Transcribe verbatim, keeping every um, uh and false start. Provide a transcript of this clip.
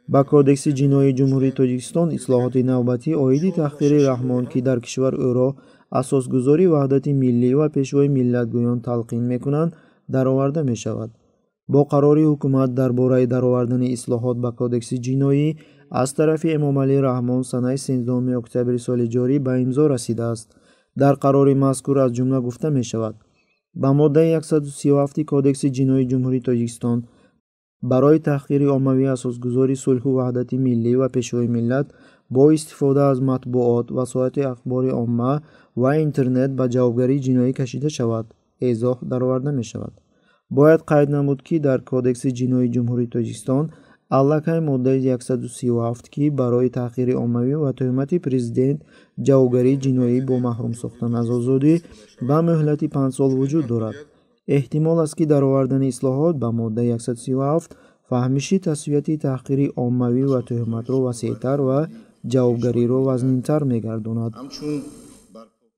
ба кодекси ҷиноии ҷумҳурии Тоҷикистон ислоҳоти навбатӣ оиди таҳқири Раҳмон, ки дар кишвар ӯро асосгузори ваҳдати миллӣ ва пешвои миллатгӯён талқин мекунанд, дароварда мешавад. бо қарори ҳукумат дар бораи даровардани ислоҳот ба кодекси ҷиноӣ аз тарафи Эмомалӣ Раҳмон санаи сенздаҳуми октябри соли ҷорӣ ба имзо расидааст. дар қарори мазкур аз ҷумла гуфта мешавад: ба моддаи яксаду сию ҳафти кодекси ҷиноии ҷумҳурии Тоҷикистон барои таҳқири оммавии асосгузори сулҳу ваҳдати миллӣ ва пешвои миллат бо истифода аз матбуот, васоити ахбори омма ва интернет ба ҷавобгарии ҷиноӣ кашида шавад, эзоҳ дароварда мешавад. бояд қайд намуд, ки дар кодекси ҷиноии ҷумҳурии Тоҷикистон аллакай моддаи яксаду сию ҳафт, ки барои таҳқири оммавӣ ва тӯҳмати президент ҷавобгарии ҷиноӣ бо маҳрум сохтан аз озодӣ ба муҳлати панҷ сол вуҷуд дорад. эҳтимол аст, ки даровардани ислоҳот ба моддаи яксаду сию ҳафт фаҳмиши tasвияти таҳқири оммавӣ ва тӯҳматро васеътар ва ҷавобгариро вазнинтар мегардонад.